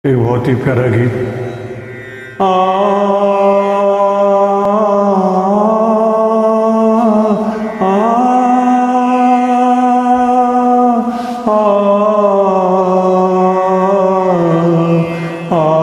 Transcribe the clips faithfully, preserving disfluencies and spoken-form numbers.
एक बहुत ही प्यारा गीत। आ, आ, आ, आ,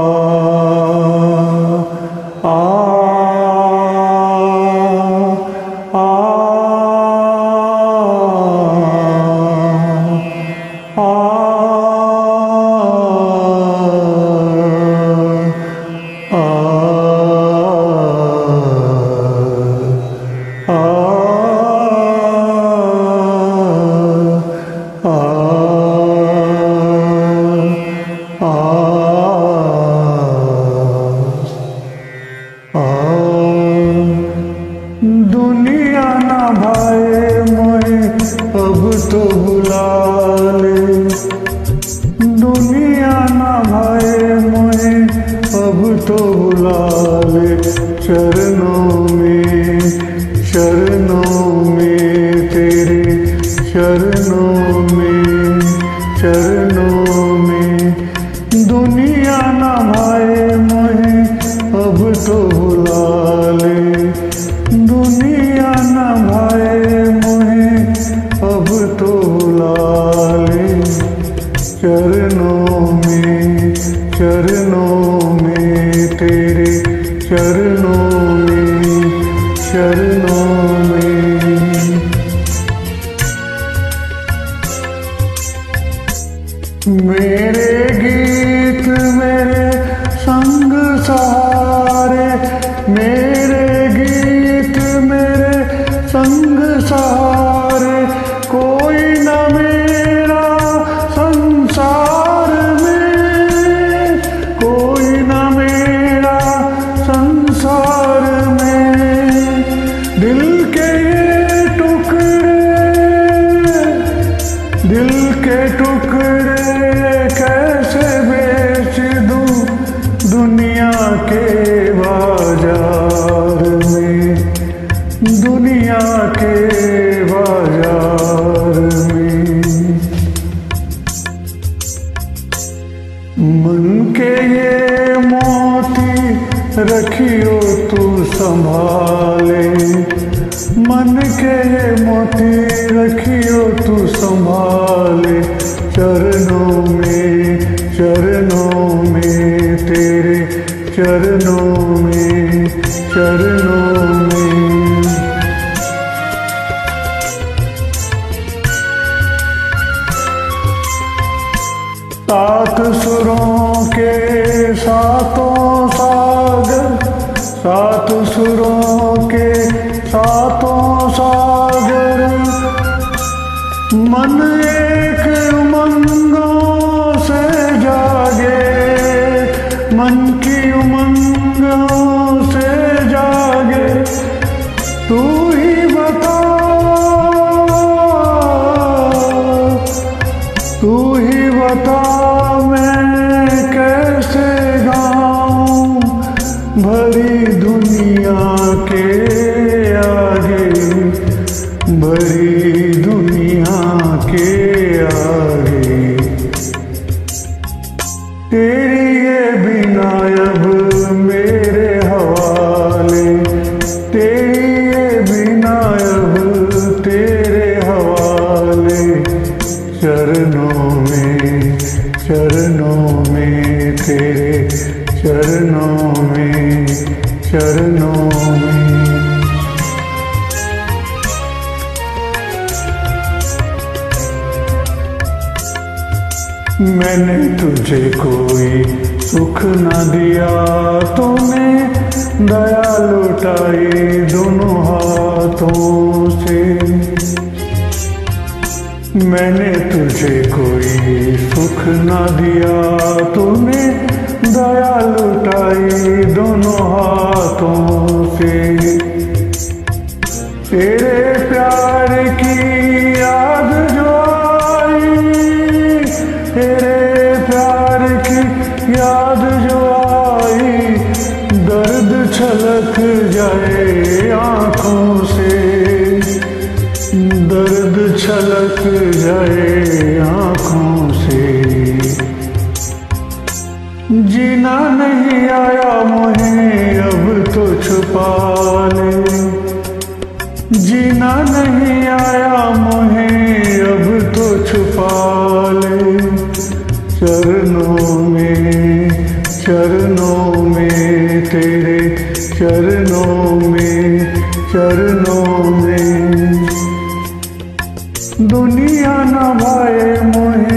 दुनिया ना भाए मोहे अब तो बुला ले, दुनिया ना भाए मोहे अब तो बुला ले। चरणों में चरणों में तेरे चरणों में चरणों में दुनिया ना भाए मोहे अब तो बुला ले, दुनिया न भाए मोहे अब तो बुला ले। चरणों में चरणों में तेरे चरणों में चरणों में। मेरे गीत मेरे संग सहारे, मेरे गीत मेरे संग सहारे, कोई न मेरा संसार में, कोई न मेरा संसार में। दिल के ये टुकड़े, दिल के टुकड़े कैसे बेच दूं दुनिया के बाजार में, दुनिया के बाजार में। मन के ये मोती रखियो तू संभाले, मन के ये मोती रखियो तू संभाले। चरणों में चरणों में तेरे चरणों में चरणों में। सात सुरों के सातों सागर, सात सुरों के सातों सागर, मन एक उमंगों से जागे, मन की उमंगों से जागे। तू ही बता, तू ही बता मैं कैसे गाऊं भरी दुनिया के आगे, भरी दुनिया के आगे। तेरी ये बिना अब मेरे हवाले, तेरी ये बिना अब तेरे हवाले। चरणों में चरणों में तेरे चरणों में चरणों में। मैंने तुझे कोई सुख न दिया, तूने दया लुटाई दोनों हाथों से। मैंने तुझे कोई सुख न दिया, तूने दया लुटाई दोनों हाथों से। तेरे प्यार की याद जो आई, तेरे प्यार की याद जो आई, दर्द छलक जाए आँखों से, दर्द छलक जाए आँखों से। जीना नहीं आया मुझे अब तो छुपा ले, जीना नहीं आया मुझे अब तो छुपा ले। चरणों में चरणों में तेरे चरणों में चरणों में दुनिया न भाए मुझे